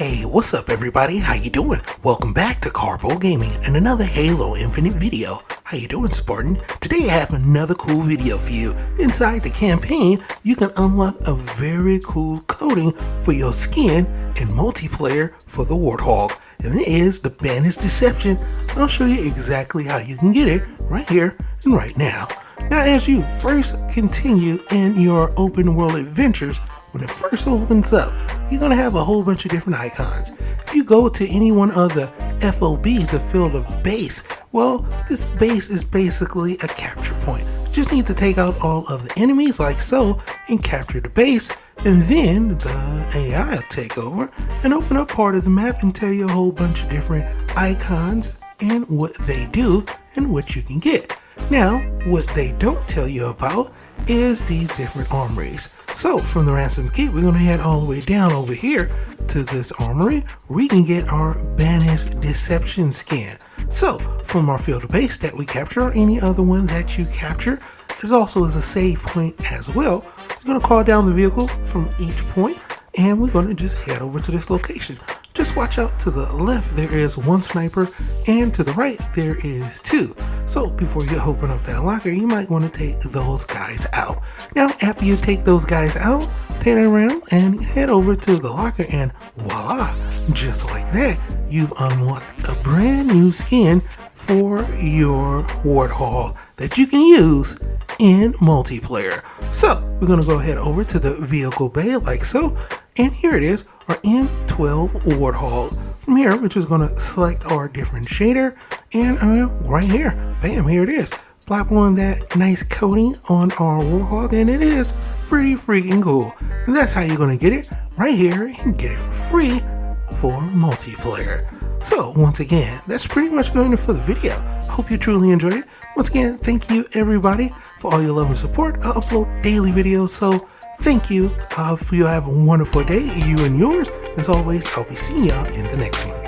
Hey, what's up everybody? How you doing? Welcome back to Carbo Gaming and another Halo Infinite video. How you doing, Spartan? Today I have another cool video for you. Inside the campaign, you can unlock a very cool coating for your skin in multiplayer for the Warthog. And it is the Banished Deception. I'll show you exactly how you can get it right here and right now. Now as you first continue in your open world adventures, when it first opens up, you're going to have a whole bunch of different icons. If you go to any one of the FOBs, the field of base, well, this base is basically a capture point. You just need to take out all of the enemies like so and capture the base, and then the AI will take over and open up part of the map and tell you a whole bunch of different icons and what they do and what you can get. Now, what they don't tell you about is these different armories. So from the ransom kit, we're going to head all the way down over here to this armory where we can get our Banished Deception skin. So from our field of base that we capture or any other one that you capture, there's also as a save point as well. We're going to call down the vehicle from each point and we're going to just head over to this location. Just watch out, to the left there is one sniper and to the right there is two. So before you open up that locker, you might want to take those guys out. Now after you take those guys out, turn around and head over to the locker and voila, just like that, you've unlocked a brand new skin for your Warthog that you can use in multiplayer. So we're going to go ahead over to the vehicle bay like so, and here it is, our M12 Warthog. From here, we're just going to select our different shader, and right here, bam, here it is. Plop on that nice coating on our Warthog, and it is pretty freaking cool. And that's how you're going to get it right here and get it for free for multiplayer. So once again, that's pretty much going to for the video. Hope you truly enjoyed it. Once again, thank you everybody for all your love and support. I upload daily videos, so thank you. I hope you have a wonderful day, you and yours. As always, I'll be seeing y'all in the next one.